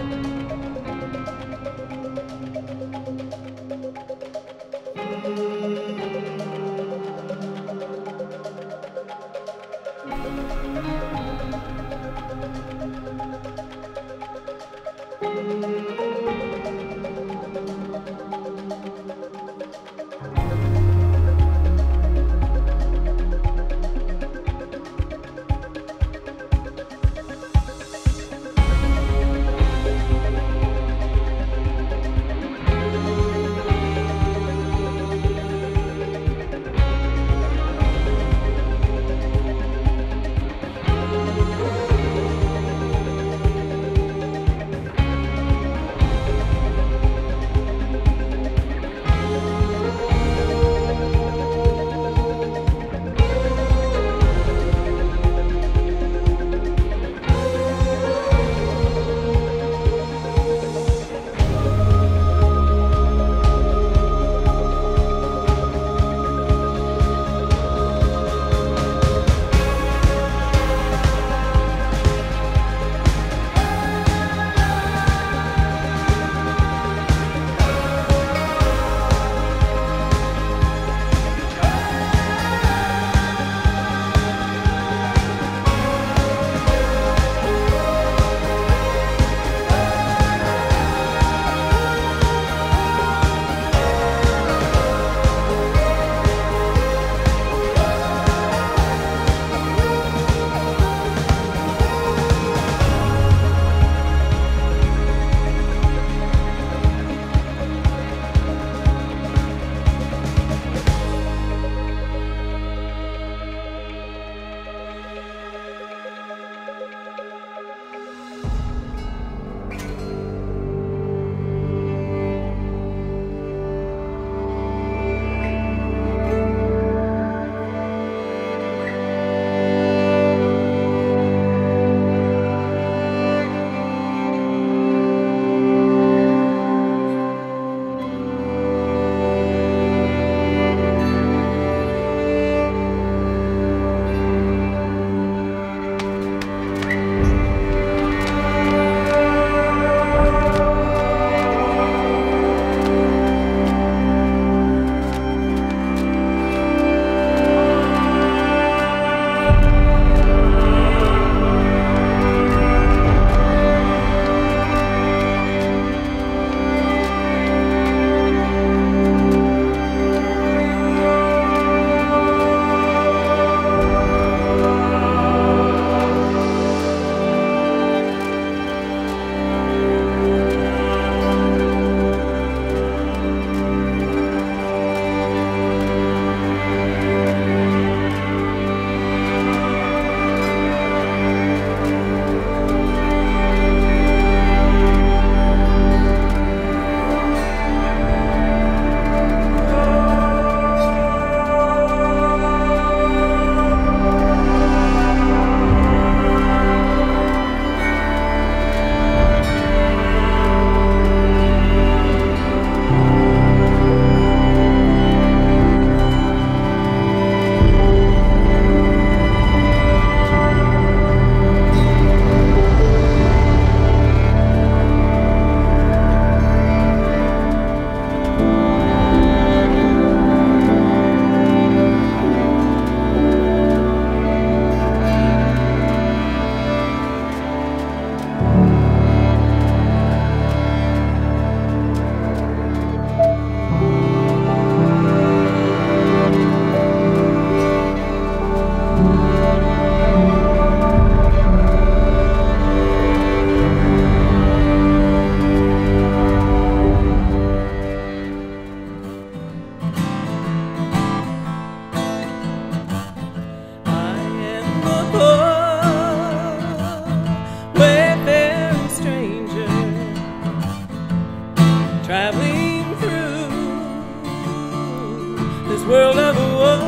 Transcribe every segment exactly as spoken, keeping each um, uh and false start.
world of war.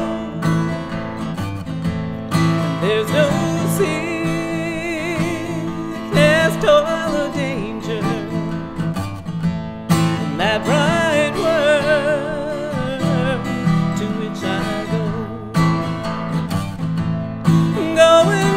There's no sickness, toil, or danger in that bright world to which I go, going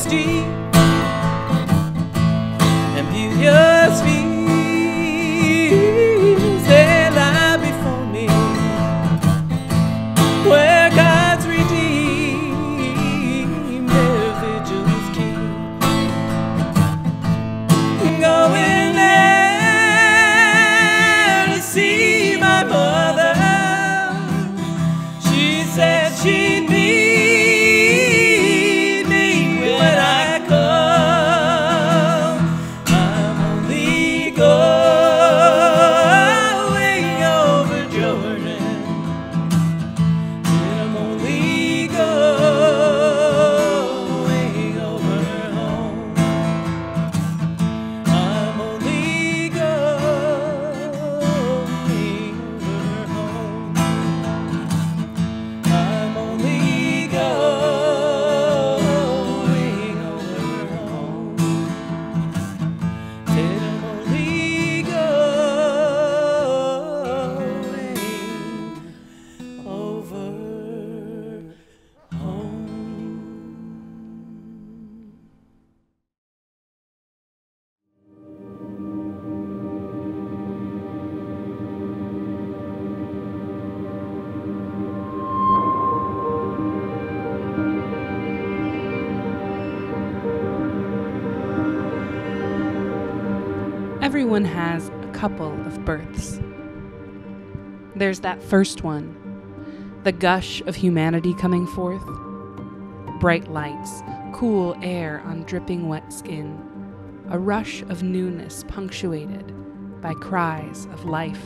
majesty and beauteous fields, they lie before me, where God's redeemed their vigils keep. Going there to see my mother, she said she'd meet me when I come. I'm only going over Jordan, and I'm only going over home. I'm only going over home. I'm only going over home. Said I'm only going over home. Everyone has a couple of births. There's that first one, the gush of humanity coming forth. Bright lights, cool air on dripping wet skin, a rush of newness punctuated by cries of life.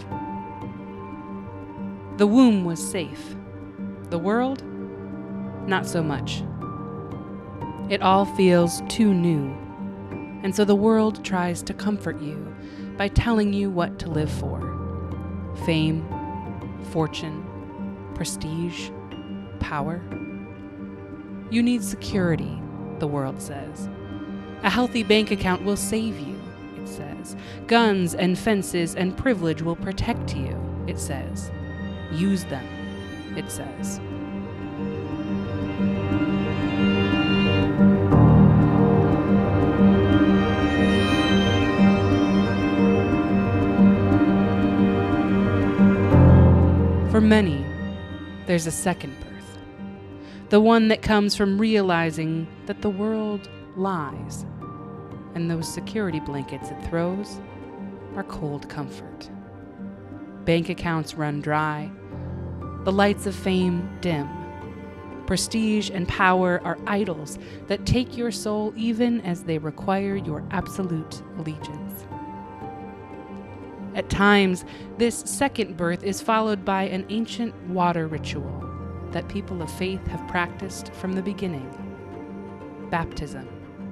The womb was safe. The world, not so much. It all feels too new, and so the world tries to comfort you by telling you what to live for. Fame, fortune, prestige, power. You need security, the world says. A healthy bank account will save you, it says. Guns and fences and privilege will protect you, it says. Use them, it says. For many, there's a second birth, the one that comes from realizing that the world lies, and those security blankets it throws are cold comfort. Bank accounts run dry, the lights of fame dim. Prestige and power are idols that take your soul even as they require your absolute allegiance. At times, this second birth is followed by an ancient water ritual that people of faith have practiced from the beginning: baptism.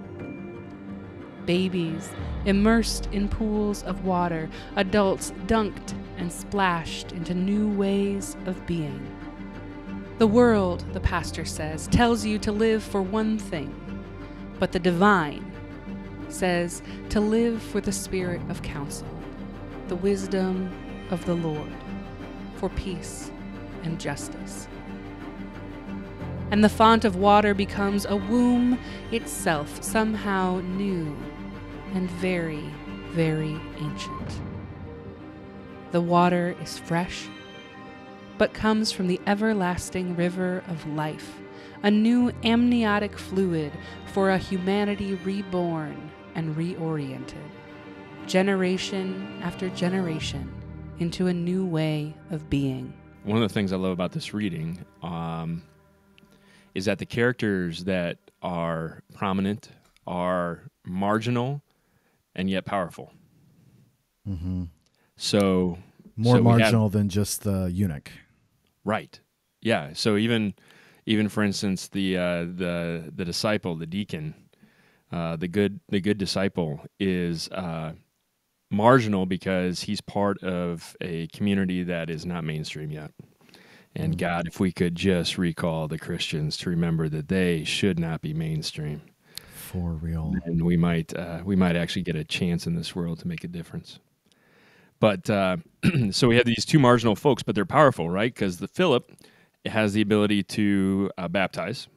Babies immersed in pools of water, adults dunked and splashed into new ways of being. The world, the pastor says, tells you to live for one thing, but the divine says to live for the spirit of counsel, the wisdom of the Lord, for peace and justice. And the font of water becomes a womb itself, somehow new and very, very ancient. The water is fresh, but comes from the everlasting river of life, a new amniotic fluid for a humanity reborn and reoriented, generation after generation, into a new way of being. One of the things I love about this reading um, is that the characters that are prominent are marginal and yet powerful. Mm-hmm. So more so marginal have, than just the eunuch. Right. Yeah. So even even for instance, the uh, the the disciple, the deacon, uh, the good the good disciple is uh, marginal because he's part of a community that is not mainstream yet. And Mm-hmm. God, if we could just recall the Christians to remember that they should not be mainstream, for real, and we might uh, we might actually get a chance in this world to make a difference. But uh, so we have these two marginal folks, but they're powerful, right? Because the Philip has the ability to uh, baptize,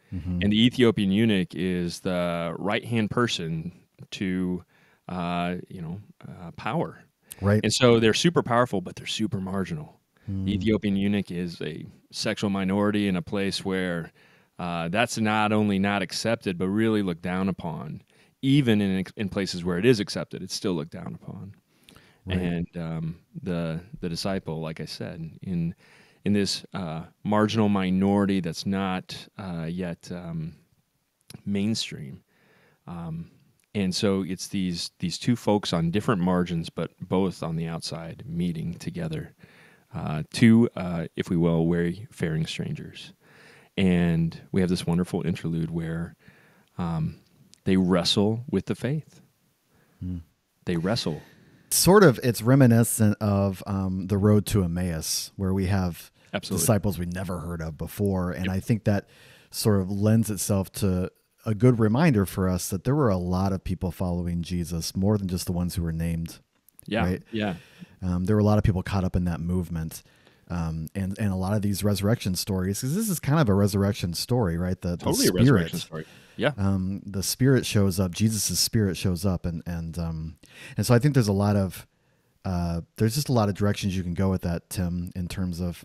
Mhm. And the Ethiopian eunuch is the right-hand person to, uh, you know, uh, power. Right. And so they're super powerful, but they're super marginal. The Mm. Ethiopian eunuch is a sexual minority in a place where uh, that's not only not accepted, but really looked down upon. Even in in places where it is accepted, it's still looked down upon. Right. And um, the the disciple, like I said, in in this uh, marginal minority that's not uh, yet um, mainstream. Um, and so it's these these two folks on different margins, but both on the outside, meeting together. Uh, two, uh, if we will, wayfaring strangers. And we have this wonderful interlude where um, they wrestle with the faith. Mm. They wrestle. Sort of, it's reminiscent of um, the road to Emmaus, where we have Absolutely. disciples we never heard of before. And Yep. I think that sort of lends itself to a good reminder for us that there were a lot of people following Jesus, more than just the ones who were named. Yeah, Right? yeah. Um, there were a lot of people caught up in that movement. Um, and, and a lot of these resurrection stories, because this is kind of a resurrection story, right? The, Totally the a resurrection spirit, story. Yeah. Um, the spirit shows up, Jesus' spirit shows up. And, and, um, and so I think there's a lot of, uh, there's just a lot of directions you can go with that, Tim, in terms of,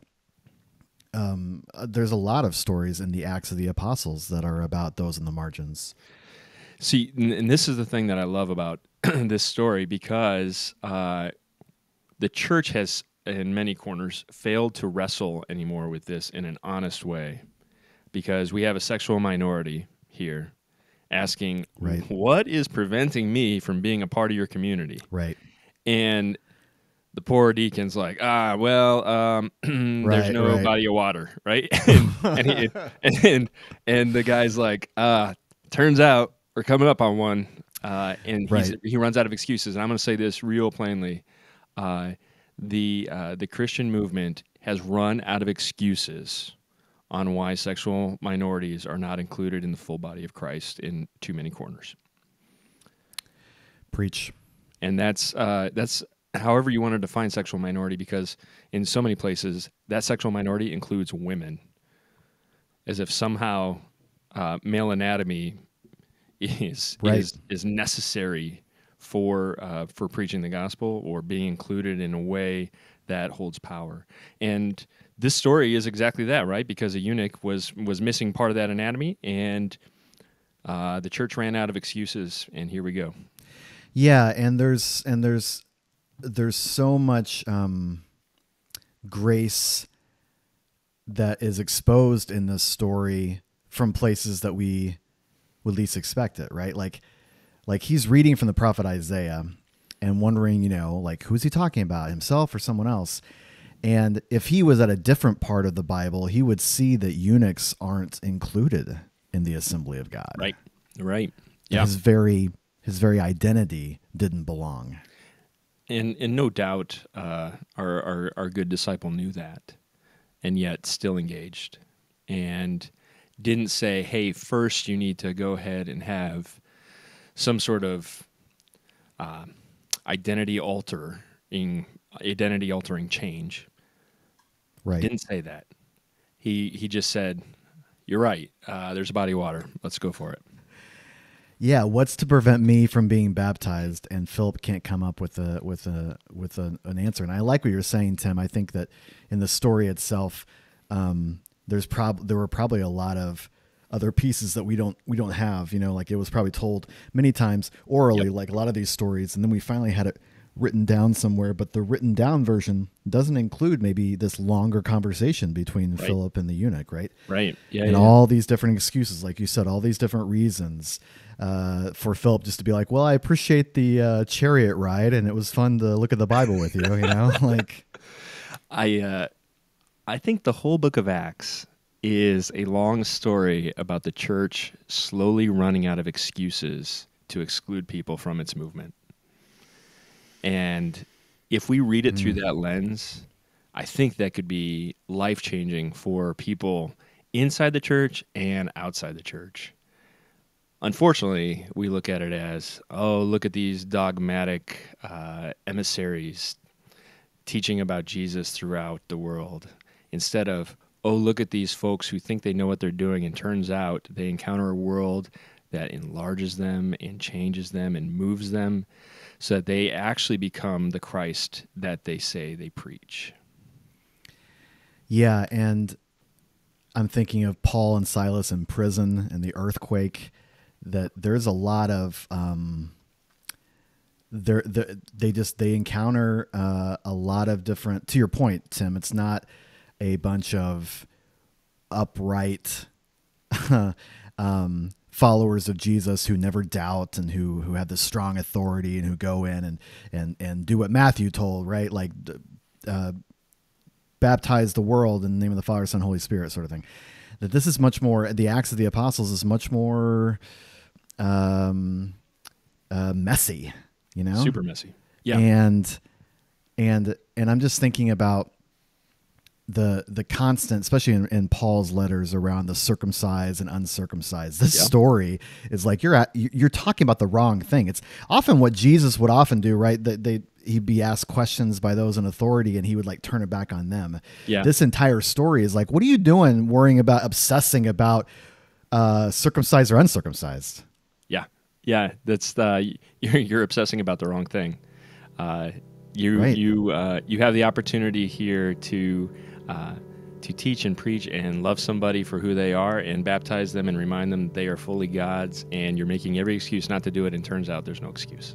um, uh, there's a lot of stories in the Acts of the Apostles that are about those in the margins. See, and and this is the thing that I love about this story, because uh, the church has, in many corners, failed to wrestle anymore with this in an honest way, because we have a sexual minority here asking, Right. what is preventing me from being a part of your community? Right. And the poor deacon's like, ah, well, um, there's Right, no right. body of water, right? and, and, he, and, and and the guy's like, ah, turns out we're coming up on one, uh, and he's, Right. he runs out of excuses. And I'm going to say this real plainly: uh, the uh, the Christian movement has run out of excuses on why sexual minorities are not included in the full body of Christ in too many corners. Preach. And that's uh, that's however you want to define sexual minority, because in so many places that sexual minority includes women, as if somehow uh, male anatomy is Right. is is necessary for uh, for preaching the gospel or being included in a way that holds power. And this story is exactly that, right? Because a eunuch was was missing part of that anatomy, and uh, the church ran out of excuses, and here we go. Yeah, and there's and there's there's so much um, grace that is exposed in this story from places that we would least expect it, right? Like, like he's reading from the prophet Isaiah and wondering, you know, like, who's he talking about, himself or someone else? And if he was at a different part of the Bible, he would see that eunuchs aren't included in the assembly of God. Right, right, That yeah. His very his very identity didn't belong. And and no doubt, uh, our, our our good disciple knew that, and yet still engaged, and didn't say, "Hey, first you need to go ahead and have some sort of uh, identity altering identity altering change." Right. Didn't say that. He he just said, "You're right. Uh, there's a body of water. Let's go for it." Yeah, what's to prevent me from being baptized? And Philip can't come up with a with a with a, an answer. And I like what you're saying, Tim. I think that in the story itself, um, there's prob there were probably a lot of other pieces that we don't we don't have. You know, like it was probably told many times orally, Yep. like a lot of these stories, and then we finally had it written down somewhere. But the written down version doesn't include maybe this longer conversation between Right. Philip and the eunuch, right? Right. Yeah. And yeah. all these different excuses, like you said, all these different reasons uh, for Philip just to be like, well, I appreciate the uh, chariot ride, and it was fun to look at the Bible with you, you know, like, I uh, I think the whole book of Acts is a long story about the church slowly running out of excuses to exclude people from its movement. And if we read it through that lens, I think that could be life-changing for people inside the church and outside the church. Unfortunately, we look at it as, oh, look at these dogmatic uh, emissaries teaching about Jesus throughout the world, instead of oh, look at these folks who think they know what they're doing, and turns out they encounter a world that enlarges them and changes them and moves them so that they actually become the Christ that they say they preach. Yeah, and I'm thinking of Paul and Silas in prison and the earthquake, that there's a lot of um they're, they're, they just they encounter uh, a lot of different, to your point, Tim, it's not a bunch of upright um, followers of Jesus who never doubt and who who have this strong authority and who go in and and and do what Matthew told, right? Like uh, baptize the world in the name of the Father, Son, Holy Spirit, sort of thing. That this is much more, the Acts of the Apostles is much more um, uh, messy, you know, Super messy. Yeah. and and and I'm just thinking about the the constant, especially in, in Paul's letters, around the circumcised and uncircumcised. This Yeah. story is like you're at, you're talking about the wrong thing. It's often what Jesus would often do, right? That they he'd be asked questions by those in authority, and he would like turn it back on them. Yeah. This entire story is like, what are you doing, worrying about, obsessing about uh, circumcised or uncircumcised? Yeah. Yeah. That's the, you're, you're obsessing about the wrong thing. Uh, you, Right. you, uh, you have the opportunity here to, uh, to teach and preach and love somebody for who they are and baptize them and remind them that they are fully God's, and you're making every excuse not to do it. And turns out there's no excuse.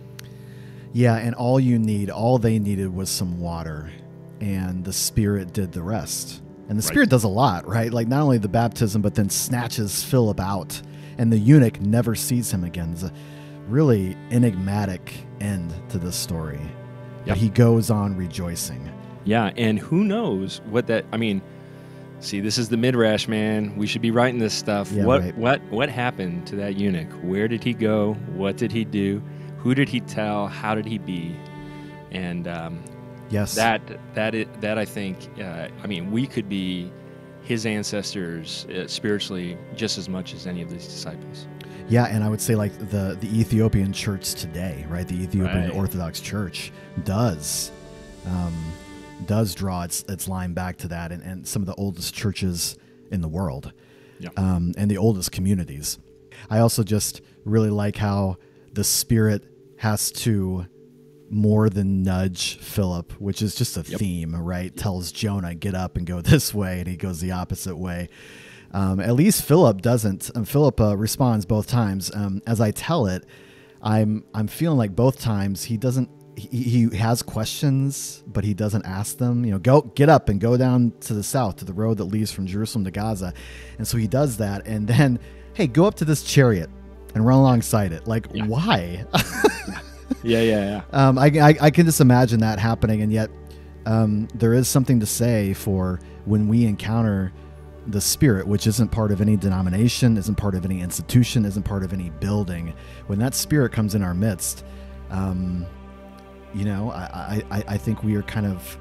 Yeah, and all you need, all they needed was some water, and the Spirit did the rest. And the Right. Spirit does a lot, right? Like not only the baptism, but then snatches Philip out, and the eunuch never sees him again. It's a really enigmatic end to this story. Yep. But he goes on rejoicing. Yeah, and who knows what that, I mean, see, this is the Midrash, man. We should be writing this stuff. Yeah, what right. what what happened to that eunuch? Where did he go? What did he do? Who did he tell? How did he be? And um, Yes. that that it, that I think, uh, I mean, we could be his ancestors uh, spiritually just as much as any of these disciples. Yeah, and I would say like the, the Ethiopian church today, right? The Ethiopian Right. Orthodox Church does um, does draw its, its line back to that, and, and some of the oldest churches in the world, Yeah. um, and the oldest communities. I also just really like how the Spirit has to more than nudge Philip, which is just a Yep. theme, right? Tells Jonah, get up and go this way, and he goes the opposite way. Um, at least Philip doesn't. Um, Philip uh, responds both times. Um, as I tell it, I'm I'm feeling like both times he doesn't. He, he has questions, but he doesn't ask them. You know, go get up and go down to the south to the road that leads from Jerusalem to Gaza, and so he does that. And then, hey, go up to this chariot and run alongside it. Like, Yeah. why? Yeah, yeah, yeah. Um, I, I, I can just imagine that happening, and yet um, there is something to say for when we encounter the Spirit, which isn't part of any denomination, isn't part of any institution, isn't part of any building. When that Spirit comes in our midst, um, you know, I, I, I think we are kind of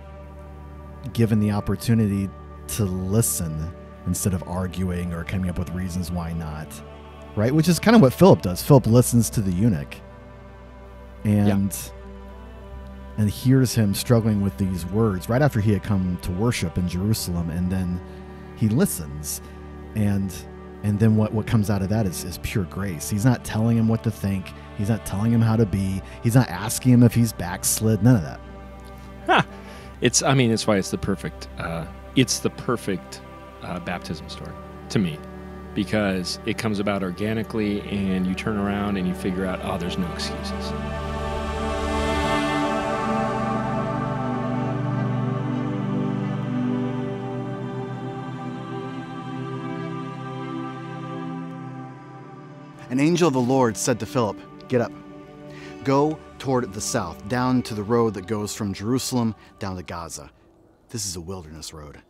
given the opportunity to listen instead of arguing or coming up with reasons why not, right? Which is kind of what Philip does. Philip listens to the eunuch and and hears him struggling with these words right after he had come to worship in Jerusalem, and then he listens, and and then what, what comes out of that is, is pure grace. He's not telling him what to think. He's not telling him how to be. He's not asking him if he's backslid. None of that. Huh. It's, I mean, it's why it's the perfect, uh, it's the perfect uh, baptism story to me, because it comes about organically, and you turn around and you figure out, oh, there's no excuses. An angel of the Lord said to Philip, "Get up, go toward the south, down to the road that goes from Jerusalem down to Gaza. This is a wilderness road."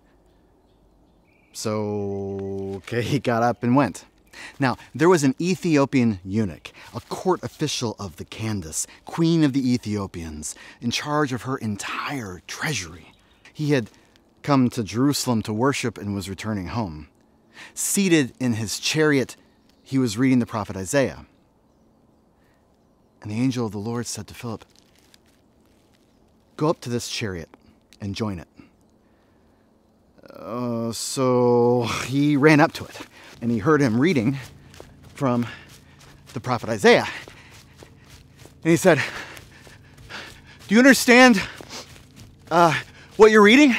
So, okay, he got up and went. Now, there was an Ethiopian eunuch, a court official of the Candace, queen of the Ethiopians, in charge of her entire treasury. He had come to Jerusalem to worship and was returning home. Seated in his chariot, he was reading the prophet Isaiah. And the angel of the Lord said to Philip, "Go up to this chariot and join it." Uh, Uh, so he ran up to it, and he heard him reading from the prophet Isaiah. And he said, "Do you understand uh, what you're reading?"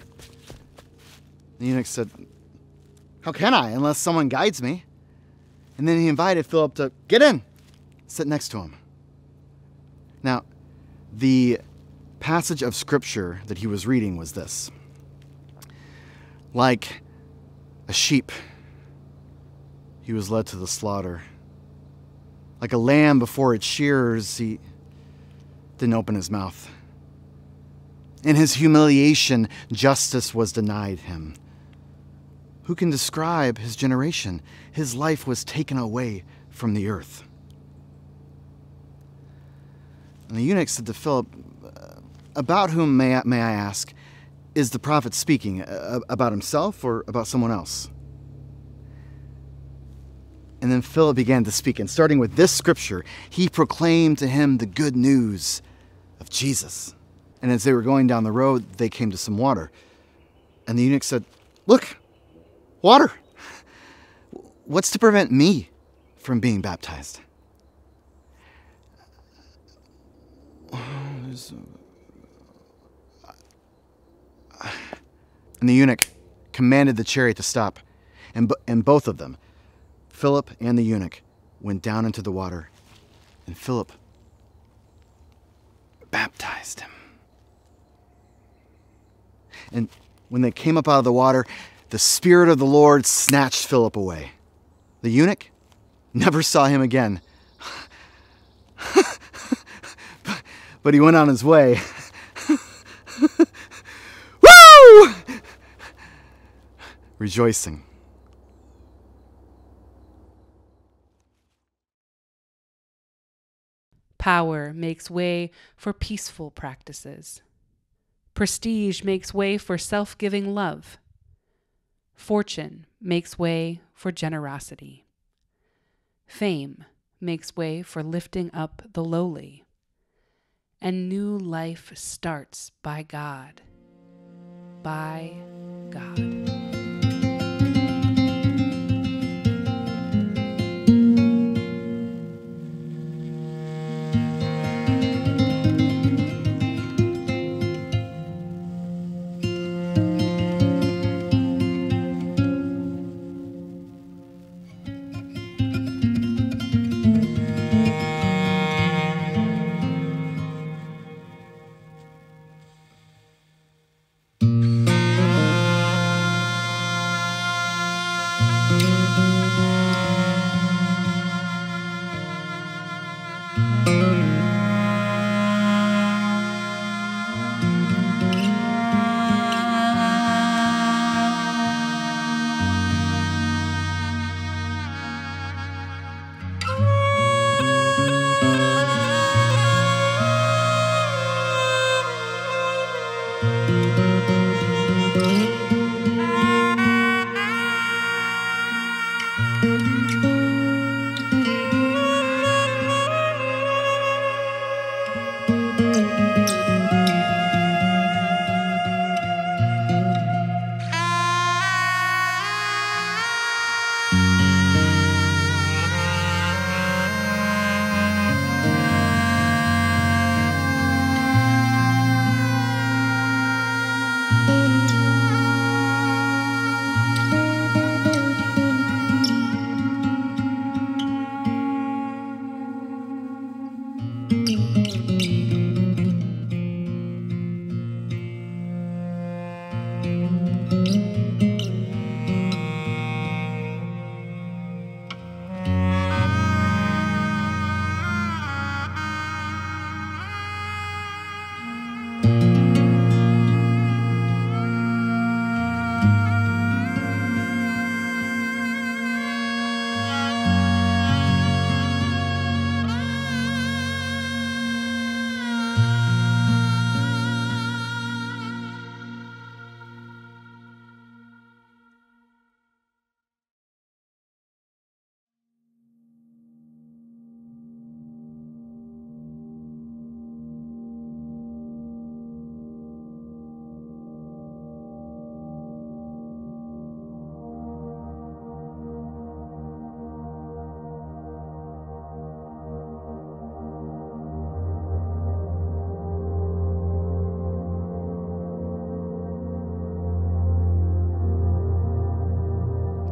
The eunuch said, "How can I, unless someone guides me?" And then he invited Philip to get in, sit next to him. Now, the passage of scripture that he was reading was this: like a sheep, he was led to the slaughter. Like a lamb before its shearers, he didn't open his mouth. In his humiliation, justice was denied him. Who can describe his generation? His life was taken away from the earth. And the eunuch said to Philip, "About whom, may I, may I ask, is the prophet speaking? About himself or about someone else?" And then Philip began to speak, and starting with this scripture, he proclaimed to him the good news of Jesus. And as they were going down the road, they came to some water. And the eunuch said, "Look, water. What's to prevent me from being baptized?" And the eunuch commanded the chariot to stop, and, bo- and both of them, Philip and the eunuch, went down into the water, and Philip baptized him. And when they came up out of the water, the Spirit of the Lord snatched Philip away. The eunuch never saw him again, but he went on his way. Woo! Rejoicing. Power makes way for peaceful practices. Prestige makes way for self-giving love. Fortune makes way for generosity. Fame makes way for lifting up the lowly. And new life starts by God. By God.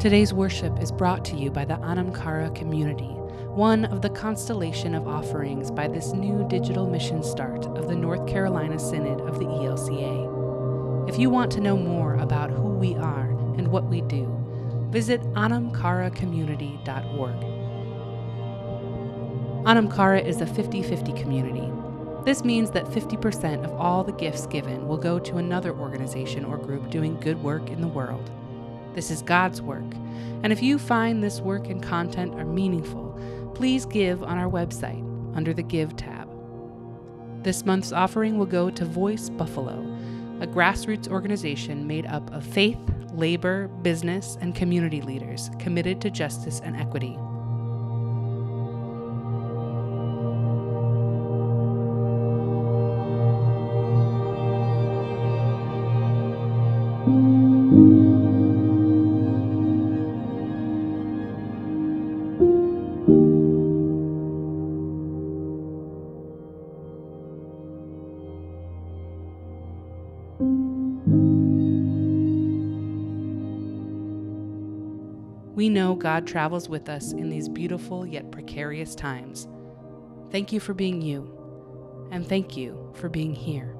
Today's worship is brought to you by the Anam Cara community, one of the constellation of offerings by this new digital mission start of the North Carolina Synod of the E L C A. If you want to know more about who we are and what we do, visit anam cara community dot org. Anam Cara is a fifty-fifty community. This means that fifty percent of all the gifts given will go to another organization or group doing good work in the world. This is God's work, and if you find this work and content are meaningful, please give on our website under the Give tab. This month's offering will go to Voice Buffalo, a grassroots organization made up of faith, labor, business, and community leaders committed to justice and equity. We know God travels with us in these beautiful yet precarious times. Thank you for being you, and thank you for being here.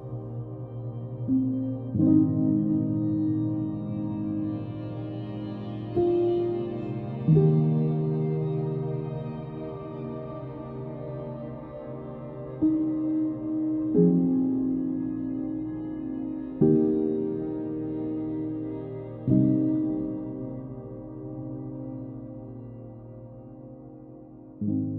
Thank you.